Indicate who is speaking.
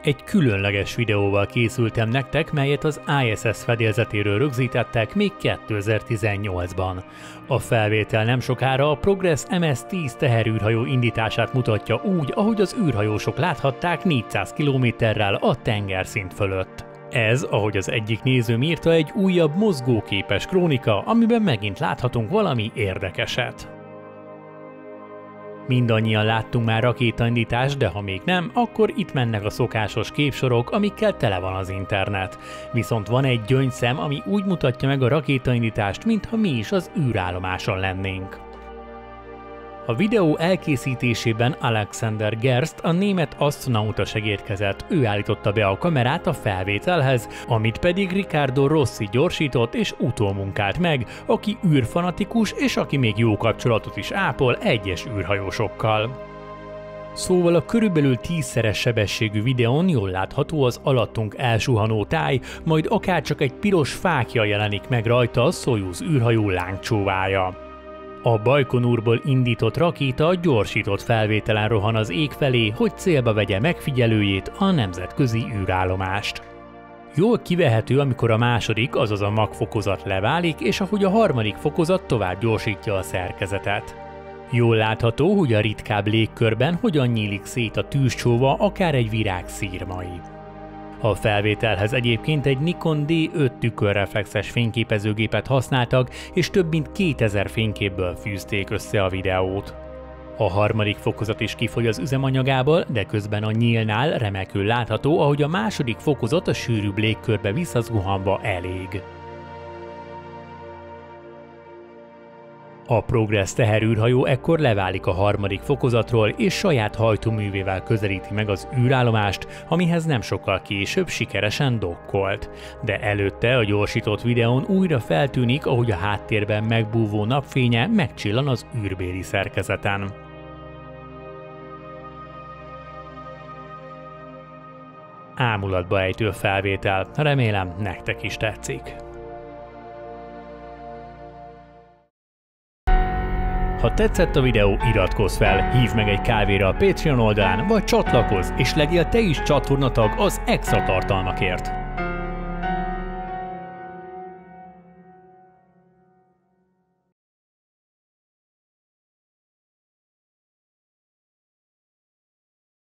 Speaker 1: Egy különleges videóval készültem nektek, melyet az ISS fedélzetéről rögzítettek még 2018-ban. A felvétel nem sokára a Progress MS-10 teherűrhajó indítását mutatja úgy, ahogy az űrhajósok láthatták 400 kilométerrel a tengerszint fölött. Ez, ahogy az egyik nézőm írta, egy újabb mozgóképes krónika, amiben megint láthatunk valami érdekeset. Mindannyian láttunk már rakétaindítást, de ha még nem, akkor itt mennek a szokásos képsorok, amikkel tele van az internet. Viszont van egy gyöngyszem, ami úgy mutatja meg a rakétaindítást, mintha mi is az űrállomáson lennénk. A videó elkészítésében Alexander Gerst, a német asztronauta segédkezett, ő állította be a kamerát a felvételhez, amit pedig Riccardo Rossi gyorsított és utómunkált meg, aki űrfanatikus és aki még jó kapcsolatot is ápol egyes űrhajósokkal. Szóval a körülbelül 10-szeres sebességű videón jól látható az alattunk elsuhanó táj, majd akárcsak egy piros fákja jelenik meg rajta a Szojuz űrhajó lángcsóvája. A Bajkonurból indított rakéta gyorsított felvételen rohan az ég felé, hogy célba vegye megfigyelőjét, a nemzetközi űrállomást. Jól kivehető, amikor a második, azaz a Mach fokozat leválik, és ahogy a harmadik fokozat tovább gyorsítja a szerkezetet. Jól látható, hogy a ritkább légkörben hogyan nyílik szét a tűzcsóva, akár egy virág szírmai. A felvételhez egyébként egy Nikon D5 tükörreflexes fényképezőgépet használtak, és több mint 2000 fényképből fűzték össze a videót. A harmadik fokozat is kifogy az üzemanyagából, de közben a nyílnál remekül látható, ahogy a második fokozat a sűrűbb légkörbe visszazuhanva elég. A Progress teherűrhajó ekkor leválik a harmadik fokozatról, és saját hajtóművével közelíti meg az űrállomást, amihez nem sokkal később sikeresen dokkolt. De előtte a gyorsított videón újra feltűnik, ahogy a háttérben megbúvó napfénye megcsillan az űrbéli szerkezeten. Ámulatba ejtő felvétel, remélem nektek is tetszik. Ha tetszett a videó, iratkozz fel, hívd meg egy kávéra a Patreon oldalán, vagy csatlakozz, és legyél te is csatornatag az extra tartalmakért.